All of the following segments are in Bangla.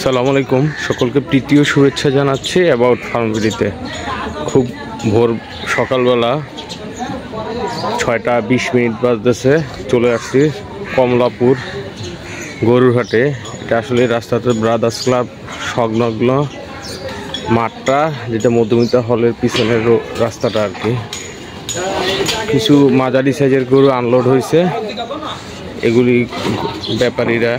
আসসালামু আলাইকুম, সকলকে প্রীতি ও শুভেচ্ছা জানাচ্ছি অ্যাবাউট ফার্মভিডিতে। খুব ভোর সকালবেলা 6টা 20 মিনিট বাজতেছে। চলে আসছি কমলাপুর গরুর হাটে। এটা আসলে রাস্তাতে ব্রাদার্স ক্লাব সংলগ্ন মাঠটা, যেটা মধুমিতা হলের পিছনের রাস্তাটা আর কি। কিছু মাঝারি সাইজের গরু আনলোড হয়েছে, এগুলি ব্যাপারীরা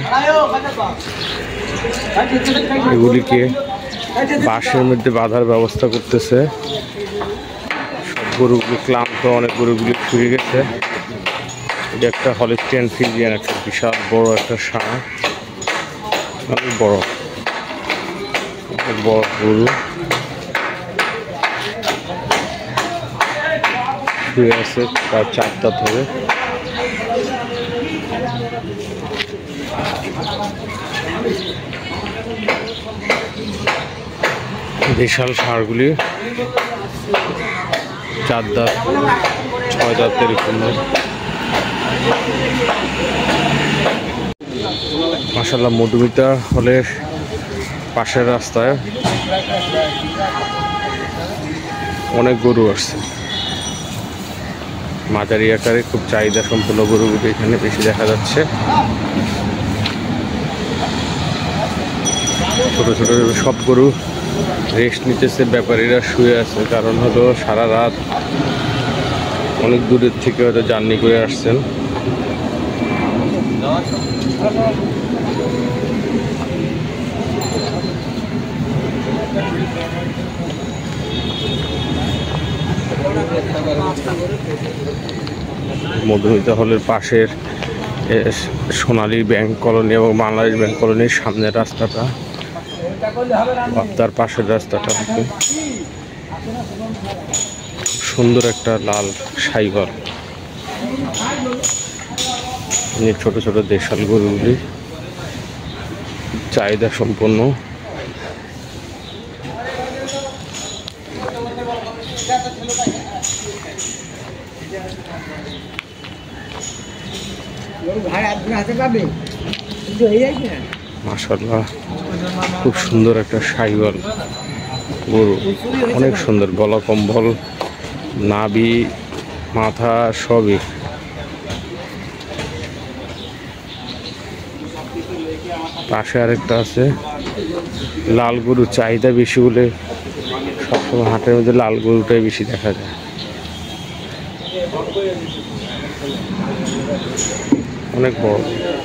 এগুলিকে বাঁশের মধ্যে বাঁধার ব্যবস্থা করতেছে। সব গরুগুলি ক্লান্ত, অনেক গরুগুলি শুয়ে গেছে। এটা একটা হলিস্টিয়ান ফ্রিজিয়ান, একটা বিশাল বড় একটা ষাঁড়, অনেক বড় গরু শুয়ে আছে, তার 4 দাঁত হবে। বিশাল ষাঁড়গুলি 4 দাঁত 6 দাঁত এরকম। মাশাআল্লাহ, মধুমিতা হলের পাশের রাস্তায় অনেক গরু আসছে। মাঝারি আকারে খুব চাহিদা সম্পন্ন গরুগুলি এখানে বেশি দেখা যাচ্ছে। ছোট ছোট সব গরু রেস্ট নিতেছে, ব্যাপারীরা শুয়ে আছে। কারণ হলো সারা রাত অনেক দূরের থেকে হয়তো জার্নি করে আসছেন। মধুমিতা হলের পাশের সোনালী ব্যাংক কলোনি এবং বাংলাদেশ ব্যাংক কলোনির সামনের রাস্তাটা, তার পাশের রাস্তাটা সুন্দর একটা লাল সাইবল। ছোট ছোট দেশাল গরুগুলি চাহিদা সম্পন্ন। মাশাআল্লাহ, খুব সুন্দর একটা সাইবল গরু, অনেক সুন্দর। গলা কম্বল, নাভি, মাথা সবই। পাশে আরেকটা আছে লাল গরু। চাহিদা বেশি বলে সবসময় হাটের মধ্যে লাল গরুটাই বেশি দেখা যায়। অনেক বড়।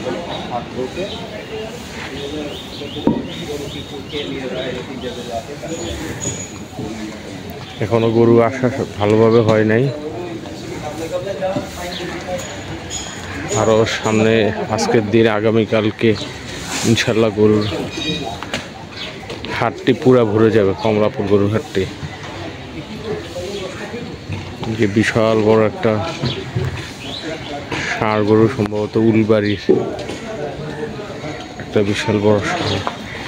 এখনো গরু আসা ভালোভাবে হয় নাই। আরো সামনে আজকের দিন আগামীকালকে ইনশাল্লাহ গরুর হাটটি পুরা ভরে যাবে। কমলাপুর গরুর হাটটি, যে বিশাল বড় একটা ষাঁড় গরু, সম্ভবত উলবাড়ির একটা বিশাল বড় ষাঁড়।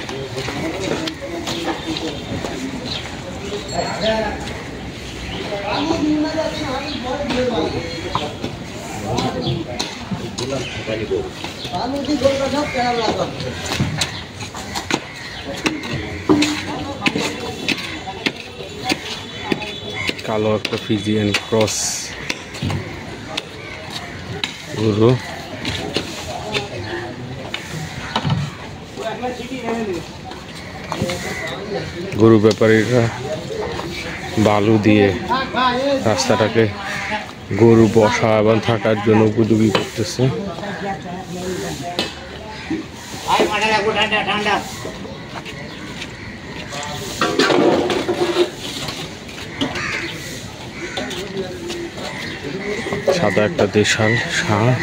কালো একটা ফিজিয়ান ক্রস গরু। গরু ব্যাপারীরা বালু দিয়ে রাস্তাটাকে গরু বসা এবং থাকার জন্য উপযোগী করতেছে। সাদা একটা দেশাল ষাঁড়।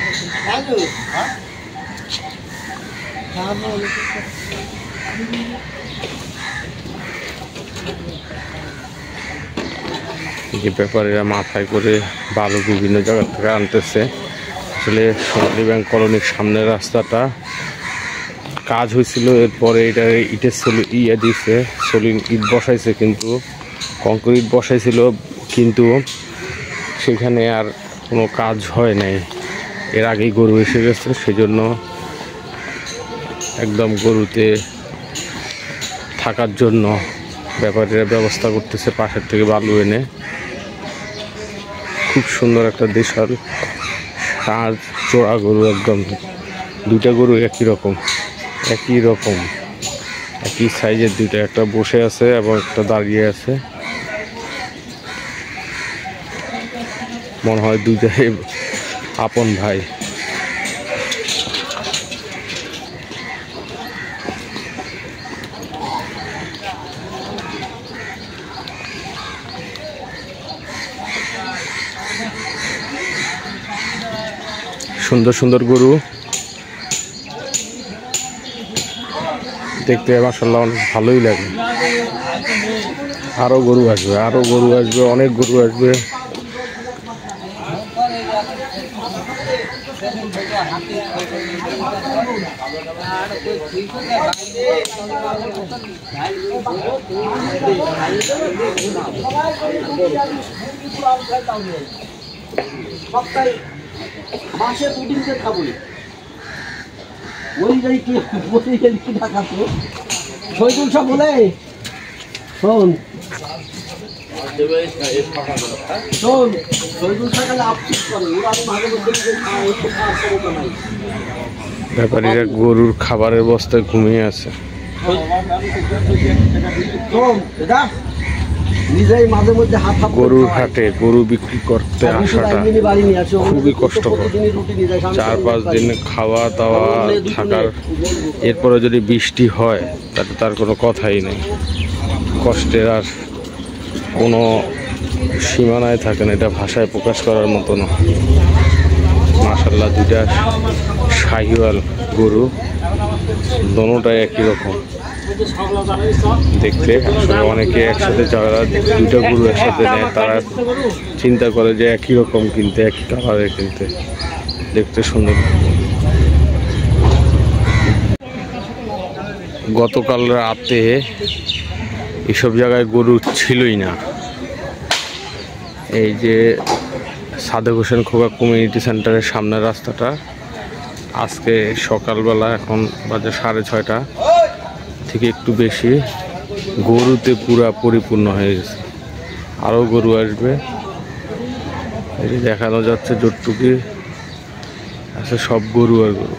যে ব্যাপারীরা মাথায় করে বালু বিভিন্ন জায়গা থেকে আনতেছে। আসলে সোনালী ব্যাংক কলোনির সামনের রাস্তাটা কাজ হয়েছিল, এরপরে এটা ইটের দিয়েছে, ইট বসাইছে, কিন্তু কংক্রিট বসাইছিল, কিন্তু সেখানে আর কোনো কাজ হয় নাই। এর আগেই গরু এসে গেছে, সেজন্য একদম গরুতে থাকার জন্য ব্যাপারীরা ব্যবস্থা করতেছে পাশের থেকে বালু এনে। খুব সুন্দর একটা দেশাল আর চোরা গরু, একদম দুইটা গরু একই রকম একই সাইজের দুইটা, একটা বসে আছে এবং একটা দাঁড়িয়ে আছে। মনে হয় দুইটাই আপন ভাই। সুন্দর সুন্দর গরু দেখতে মাশাআল্লাহ অনেক ভালোই লাগে। আরো গরু আসবে, অনেক গরু আসবে। মাসে দুদিন খাবো ওই যাই কি বলে গেলি কি টাকা তো শহীদুল সব বলে শোন শহীদুল সকালে আপডেট করে ওরা আমি মাঝে মধ্যে ব্যাপারীরা গরুর খাবারের বস্তায় ঘুমিয়ে আছে। নিজেই মাঝে মধ্যে গরুর হাটে গরু বিক্রি করতে আসাটা খুবই কষ্টকর। 4-5 দিন খাওয়া দাওয়া থাকার, এরপরে যদি বৃষ্টি হয় তাতে তার কোনো কথাই নেই। কষ্টের আর কোনো সীমানায় থাকে না, এটা ভাষায় প্রকাশ করার মতো না। মাশাআল্লাহ দুইটা শাহিওয়াল গরু, দোনোটাই একই রকম দেখতে। আসলে অনেকে একসাথে যারা দুইটা গরু একসাথে নেয় তারা চিন্তা করে যে একই রকম কিনতে, একই কালারের কিনতে, দেখতে সুন্দর। গতকাল রাতে এসব জায়গায় গরু ছিলই না। এই যে সাদেক হোসেন খোকা কমিউনিটি সেন্টারের সামনের রাস্তাটা আজকে সকালবেলা, এখন বাজে 6:30 থেকে একটু বেশি, গরুতে পুরা পরিপূর্ণ হয়ে গেছে। আরও গরু আসবে। এই যে দেখানো যাচ্ছে যতটুকু আছে সব গরু আর গরু।